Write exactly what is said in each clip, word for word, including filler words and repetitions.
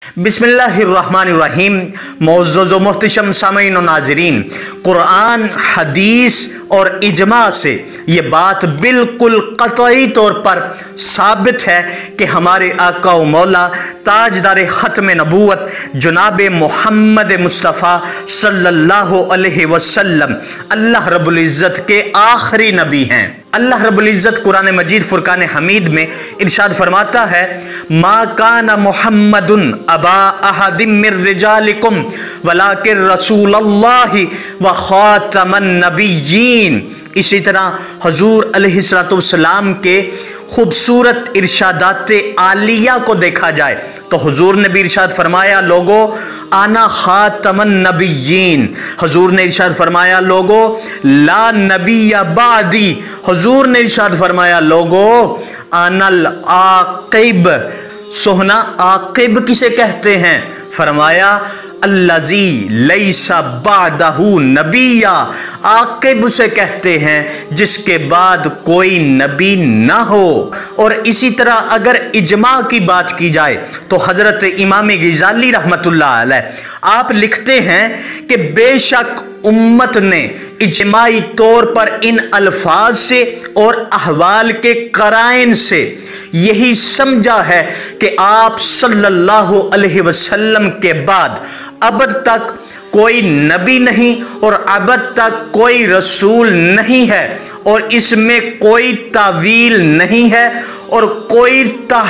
बिस्मिल्लाहिर्रहमानिर्रहीम। मोअज़्ज़ज़ व मोहतरम सामीईन व नाज़रीन, कुरान, हदीस और इजमा से ये बात बिल्कुल क़तई तौर पर साबित है कि हमारे आका व मौला ताजदार ख़त्म नबूवत जनाब मोहम्मद मुस्तफ़ा सल्लल्लाहु अलैहि वसल्लम अल्लाह रब्बुल इज़्ज़त के आखिरी नबी हैं। अल्लाह रब्बुल इज़्ज़त कुरान मजीद फुरकान हमीद में इरशाद फरमाता है, मा काना मुहम्मदुन अबा अहदिम मिर रिजालिकुम वलाकिन रसूलुल्लाहि व खातमन नबिय्यीन। इसी तरह हुजूर अलैहिस्सलातु वस्सलाम के खूबसूरत इरशादात आलिया को देखा जाए तो हुजूर ने भी इरशाद फरमाया, लोगो आना खातमन नबिय्यीन। हुजूर ने इरशाद फरमाया, लोगो ला नबिय्या बादी। हुजूर ने इरशाद फरमाया, लोगो आनल आकिब। सोहना आकिब किसे कहते हैं? फरमाया अल्लज़ी लैसा बादहू नबिया। आकिब उसे कहते हैं जिसके बाद कोई नबी ना हो। और इसी तरह अगर इजमा की बात की जाए तो हज़रत इमाम ग़ज़ाली रहमतुल्लाह अलैह आप लिखते हैं कि बेशक उम्मत ने इजमाई तौर पर इन अल्फाज से और अहवाल के कराइन से यही समझा है कि आप सल्लल्लाहु अलैहि वसल्लम के बाद अबद तक कोई नबी नहीं और अबद तक कोई रसूल नहीं है और इसमें कोई तावील नहीं है और कोई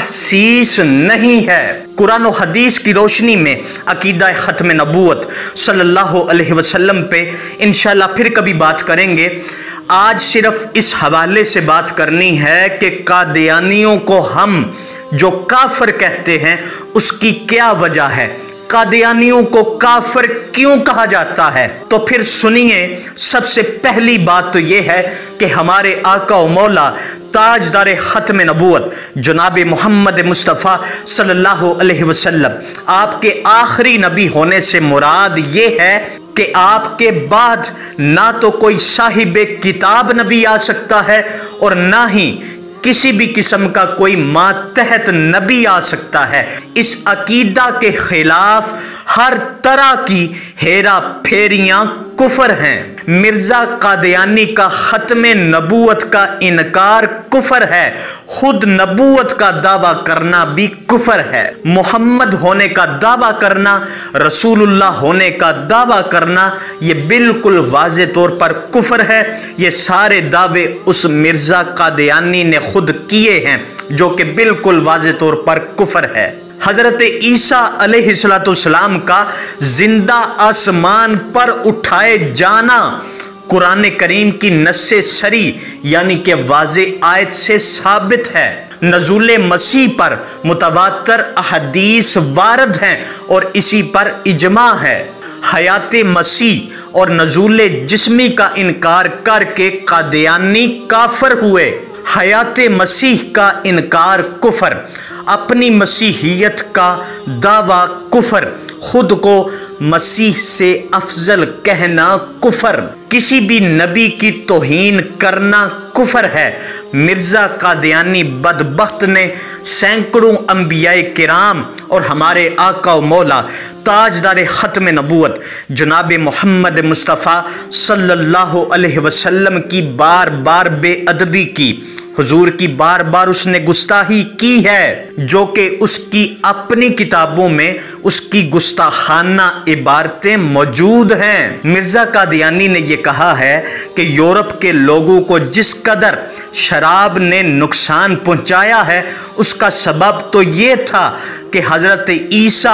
तहसीस नहीं है। कुरान और हदीस की रोशनी में अकीदा ख़त्म नबूवत सल्लल्लाहु अलैहि वसल्लम पे इंशाअल्लाह फिर कभी बात करेंगे। आज सिर्फ इस हवाले से बात करनी है कि कादियानियों को हम जो काफिर कहते हैं उसकी क्या वजह है, कादियानियों को काफिर क्यों कहा जाता है। तो फिर सुनिए, सबसे पहली बात तो यह है कि हमारे आका व मौला ताजदार ख़त्म नबूवत जनाब मोहम्मद मुस्तफ़ा सल्लल्लाहु अलैहि वसल्लम आपके आखिरी नबी होने से मुराद ये है कि आपके बाद ना तो कोई साहिब किताब नबी आ सकता है और ना ही किसी भी किस्म का कोई मातहत नबी आ सकता है। इस अकीदा के खिलाफ हर तरह की हेरा फेरियां कुफर हैं। मिर्जा कादियानी का ख़त्म नबूवत का इनकार कुफर है। खुद नबूवत का दावा करना भी कुफर है। मोहम्मद होने का दावा करना, रसूलुल्लाह होने का दावा करना, ये बिल्कुल वाज़े तौर पर कुफर है। ये सारे दावे उस मिर्जा कादियानी ने खुद किए हैं जो कि बिल्कुल वाज़े तौर पर कुफर है। हज़रत ईसा अलैहिस्सलाम का जिंदा आसमान पर उठाए जाना कुरान करीम की नस्से सरी यानी कि वाज़े आयत से साबित है। नज़ूल मसीह पर मुतवातर अहदीस वारद हैं और इसी पर इजमा है। हयात मसीह और नज़ूल जिस्मी का इनकार करके कादियानी काफिर हुए। हयात मसीह का इनकार कुफर, अपनी मसीहियत का दावा कुफर, खुद को मसीह से अफजल कहना कुफर, किसी भी नबी की तौहीन करना कुफर है। मिर्जा कादियानी बदबख्त ने सैकड़ों अंबियाए किराम और हमारे आका व मौला ताजदार ख़त्म नबूवत जनाब मोहम्मद मुस्तफ़ा सल्लल्लाहु अलैहि वसल्लम की बार बार बेअदबी की। हुजूर की बार बार उसने गुस्ताही की है जो कि उसकी अपनी किताबों में उसकी गुस्ताखाना इबारतें मौजूद हैं। मिर्जा कादियानी ने यह कहा है कि यूरोप के लोगों को जिस कदर शराब ने नुकसान पहुंचाया है उसका सबब तो ये था कि हज़रत ईसा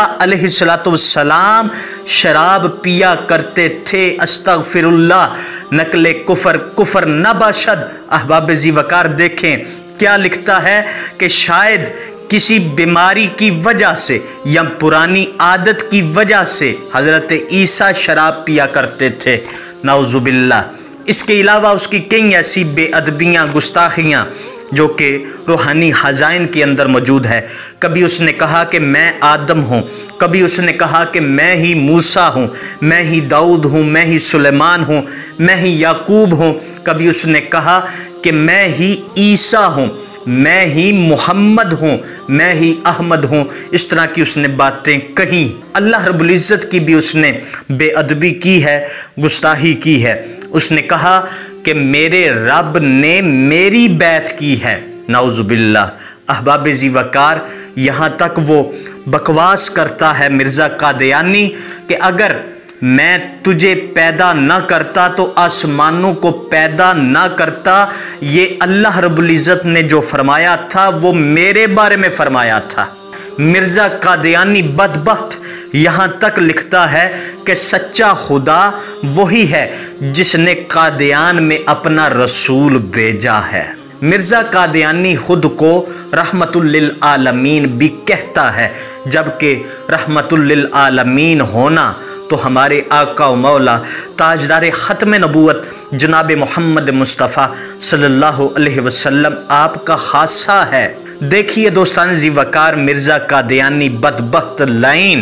अलैहिस्सलाम शराब पिया करते थे। अस्तगफिरुल्लाह, नकले कुफर कुफर नबाशद। अहबाब जी वकार देखें क्या लिखता है कि शायद किसी बीमारी की वजह से या पुरानी आदत की वजह से हज़रत ईसा शराब पिया करते थे, नाउज़ुबिल्लाह। इसके अलावा उसकी कई ऐसी बेअदबियाँ, गुस्ताखियाँ जो कि रूहानी हज़ाइन के अंदर मौजूद है। कभी उसने कहा कि मैं आदम हूँ, कभी उसने कहा कि मैं ही मूसा हूँ, मैं ही दाऊद हूँ, मैं ही सुलेमान हूँ, मैं ही याकूब हूँ। कभी उसने कहा कि मैं ही ईसा हूँ। میں ہی محمد ہوں، میں ہی احمد ہوں، اس طرح کی اس نے باتیں کہیں۔ اللہ رب العزت کی بھی اس نے بے ادبی کی ہے، گستاخی کی ہے۔ اس نے کہا کہ میرے رب نے میری بیعت کی ہے، نعوذ باللہ۔ احباب ذی وقار، یہاں تک وہ بکواس کرتا ہے مرزا قادیانی کہ اگر میں تجھے پیدا نہ کرتا تو آسمانوں کو پیدا نہ کرتا، یہ اللہ رب العزت نے جو فرمایا تھا وہ میرے بارے میں فرمایا تھا۔ مرزا قادیانی بدبخت یہاں تک لکھتا ہے کہ سچا خدا وہی ہے جس نے قادیان میں اپنا رسول بھیجا ہے۔ مرزا قادیانی خود کو رحمت للعالمین بھی کہتا ہے، جبکہ رحمت للعالمین ہونا تو ہمارے آقا و مولا تاجدار ختم نبوت جناب محمد مصطفیٰ صلی اللہ علیہ وسلم آپ کا خاصہ ہے۔ دیکھیے دوستان ذی وقار، مرزا قادیانی بدبخت لائن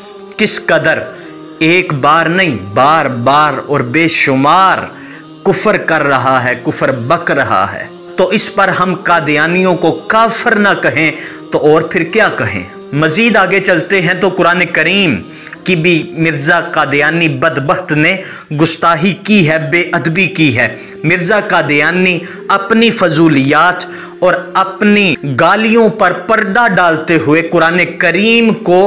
کس قدر ایک بار نہیں بار بار اور بے شمار کفر کر رہا ہے، کفر بک رہا ہے۔ تو اس پر ہم قادیانیوں کو کافر نہ کہیں تو اور پھر کیا کہیں؟ مزید آگے چلتے ہیں تو قرآن کریم کی بھی مرزا قادیانی بدبخت نے گستاخی کی ہے، بے ادبی کی ہے۔ مرزا قادیانی اپنی فضولیات اور اپنی گالیوں پر پردہ ڈالتے ہوئے قرآن کریم کو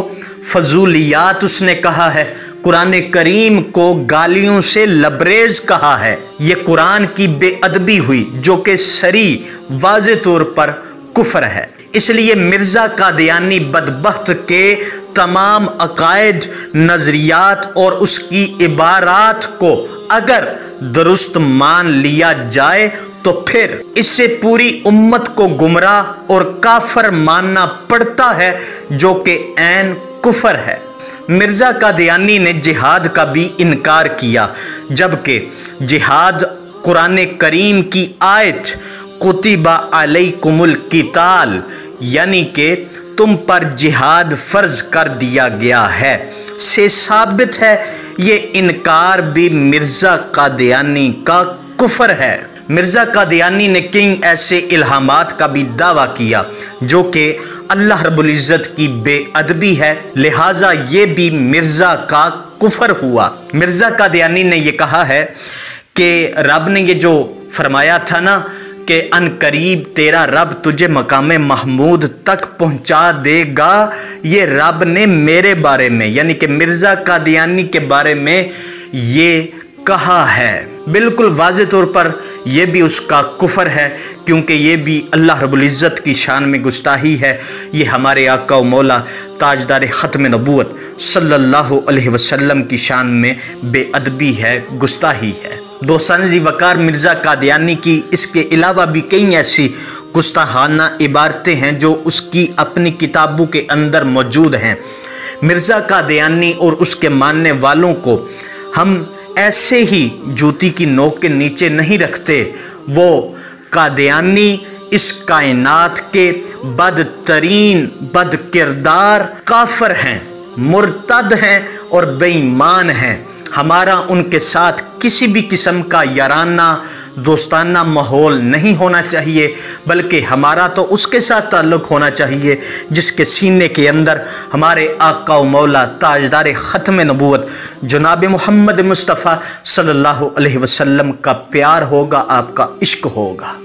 فضولیات اس نے کہا ہے، قرآن کریم کو گالیوں سے لبریز کہا ہے۔ یہ قرآن کی بے ادبی ہوئی جو کہ صریح واضح طور پر کفر ہے۔ اس لیے مرزا قادیانی بدبخت کے تمام عقائد، نظریات اور اس کی عبارات کو اگر درست مان لیا جائے تو پھر اس سے پوری امت کو گمراہ اور کافر ماننا پڑتا ہے، جو کہ عین کفر ہے۔ مرزا قادیانی نے جہاد کا بھی انکار کیا، جبکہ جہاد قرآن کریم کی آیت کتب علیکم القتال یعنی کہ تم پر جہاد فرض کر دیا گیا ہے سے ثابت ہے۔ یہ انکار بھی مرزا قادیانی کا کفر ہے۔ مرزا قادیانی نے کئی ایسے الہامات کا بھی دعویٰ کیا جو کہ اللہ رب العزت کی بے ادبی ہے، لہٰذا یہ بھی مرزا کا کفر ہوا۔ مرزا قادیانی نے یہ کہا ہے کہ رب نے یہ جو فرمایا تھا نا کہ ان قریب تیرا رب تجھے مقام محمود تک پہنچا دے گا، یہ رب نے میرے بارے میں یعنی کہ مرزا قادیانی کے بارے میں یہ کہا ہے۔ بالکل واضح طور پر یہ بھی اس کا کفر ہے، کیونکہ یہ بھی اللہ رب العزت کی شان میں گستاخی ہے۔ یہ ہمارے آقا و مولا تاجدار ختم نبوت صلی اللہ علیہ وسلم کی شان میں بے ادبی ہے، گستاخی ہے۔ دوستان ذی وقار، مرزا قادیانی کی اس کے علاوہ بھی کئی ایسی گستاخانہ عبارتیں ہیں جو اس کی اپنی کتابوں کے اندر موجود ہیں۔ مرزا قادیانی اور اس کے ماننے والوں کو ہم ایسے ہی جوتی کی نوک کے نیچے نہیں رکھتے۔ وہ قادیانی اس کائنات کے بدترین بد کردار کافر ہیں، مرتد ہیں اور بے ایمان ہیں۔ ہمارا ان کے ساتھ کسی بھی قسم کا یارانہ دوستانہ ماحول نہیں ہونا چاہیے، بلکہ ہمارا تو اس کے ساتھ تعلق ہونا چاہیے جس کے سینے کے اندر ہمارے آقا و مولا تاجدار ختم نبوت جناب محمد مصطفیٰ صلی اللہ علیہ وسلم کا پیار ہوگا، آپ کا عشق ہوگا۔